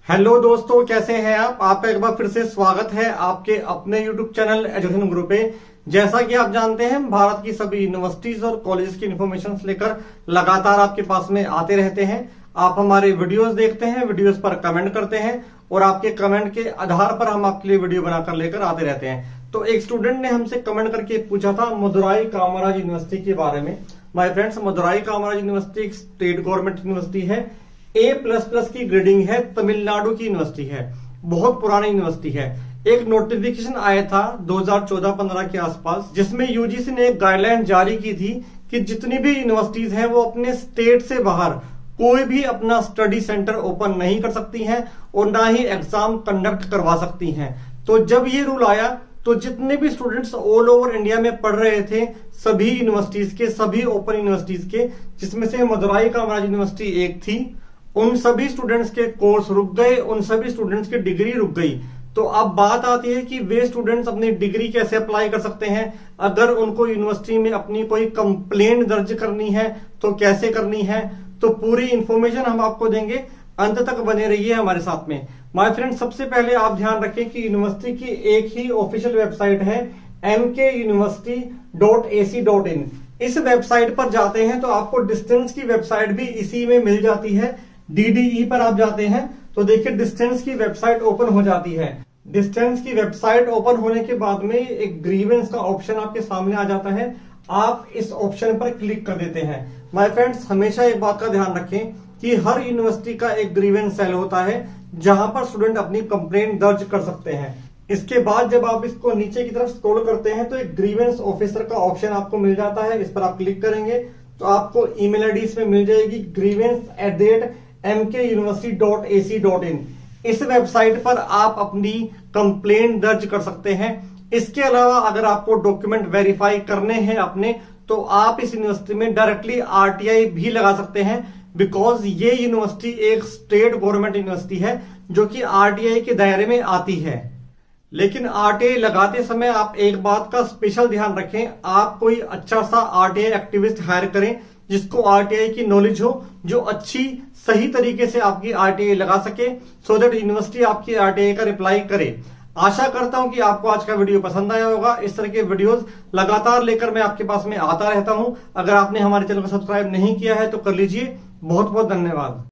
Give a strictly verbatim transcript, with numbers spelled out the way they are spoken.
Hello दोस्तों, कैसे हैं आप आपका एक बार फिर से स्वागत है आपके अपने यूट्यूब चैनल एजुकेशन ग्रुप पे। जैसा कि आप जानते हैं, भारत की सभी यूनिवर्सिटीज और कॉलेज की इन्फॉर्मेशन लेकर लगातार आपके पास में आते रहते हैं। आप हमारे वीडियोस देखते हैं, वीडियोस पर कमेंट करते हैं और आपके कमेंट के आधार पर हम आपके लिए वीडियो बनाकर लेकर आते रहते हैं। तो एक स्टूडेंट ने हमसे कमेंट करके पूछा था मदुराई कामराज यूनिवर्सिटी के बारे में। My friends, Madurai Kamaraj university एक स्टेट गवर्नमेंट यूनिवर्सिटी है। ए प्लस प्लस की ग्रेडिंग है, तमिलनाडु की यूनिवर्सिटी है, बहुत पुरानी यूनिवर्सिटी है। एक नोटिफिकेशन आया था दो हज़ार चौदह पंद्रह के आसपास, जिसमें यूजीसी ने एक गाइडलाइन जारी की थी कि जितनी भी यूनिवर्सिटीज हैं वो अपने स्टेट से बाहर कोई भी अपना स्टडी सेंटर ओपन नहीं कर सकती हैं और ना ही एग्जाम कंडक्ट करवा सकती हैं। तो जब ये रूल आया तो जितने भी स्टूडेंट्स ऑल ओवर इंडिया में पढ़ रहे थे, सभी यूनिवर्सिटीज के, सभी ओपन यूनिवर्सिटीज के, जिसमें से मदुराई कामराज यूनिवर्सिटी एक थी, उन सभी स्टूडेंट्स के कोर्स रुक गए, उन सभी स्टूडेंट्स की डिग्री रुक गई। तो अब बात आती है कि वे स्टूडेंट्स अपनी डिग्री कैसे अप्लाई कर सकते हैं। अगर उनको यूनिवर्सिटी में अपनी कोई कंप्लेंट दर्ज करनी है तो कैसे करनी है, तो पूरी इंफॉर्मेशन हम आपको देंगे। अंत तक बने रहिए हमारे साथ में। माय फ्रेंड, सबसे पहले आप ध्यान रखें कि यूनिवर्सिटी की एक ही ऑफिशियल वेबसाइट है M K university dot A C dot in. इस वेबसाइट पर जाते हैं तो आपको डिस्टेंस की वेबसाइट भी इसी में मिल जाती है। डी डी ई पर आप जाते हैं तो देखिए डिस्टेंस की वेबसाइट ओपन हो जाती है। डिस्टेंस की वेबसाइट ओपन होने के बाद में एक ग्रीवेंस का ऑप्शन आपके सामने आ जाता है। आप इस ऑप्शन पर क्लिक कर देते हैं। माय फ्रेंड्स, हमेशा एक बात का ध्यान रखें कि हर यूनिवर्सिटी का एक ग्रीवेंस सेल होता है जहां पर स्टूडेंट अपनी कंप्लेंट दर्ज कर सकते हैं। इसके बाद जब आप इसको नीचे की तरफ स्क्रॉल करते हैं तो एक ग्रीवेंस ऑफिसर का ऑप्शन आपको मिल जाता है। इस पर आप क्लिक करेंगे तो आपको ईमेल आईडी इसमें मिल जाएगी, grievance at the rate M K university dot A C dot in. इस वेबसाइट पर आप अपनी कंप्लेंट दर्ज कर सकते हैं। इसके अलावा अगर आपको डॉक्यूमेंट वेरीफाई करने हैं अपने, तो आप इस यूनिवर्सिटी में डायरेक्टली आर टी आई भी लगा सकते हैं, बिकॉज ये यूनिवर्सिटी एक स्टेट गवर्नमेंट यूनिवर्सिटी है जो कि आर टी आई के दायरे में आती है। लेकिन आर टी आई लगाते समय आप एक बात का स्पेशल ध्यान रखें, आप कोई अच्छा सा R T I activist hire करें जिसको आर टी आई की नॉलेज हो, जो अच्छी सही तरीके से आपकी आर टी आई लगा सके, सो दैट यूनिवर्सिटी आपकी आर टी आई का रिप्लाई करे। आशा करता हूं कि आपको आज का वीडियो पसंद आया होगा। इस तरह के वीडियोस लगातार लेकर मैं आपके पास में आता रहता हूं। अगर आपने हमारे चैनल को सब्सक्राइब नहीं किया है तो कर लीजिए। बहुत बहुत धन्यवाद।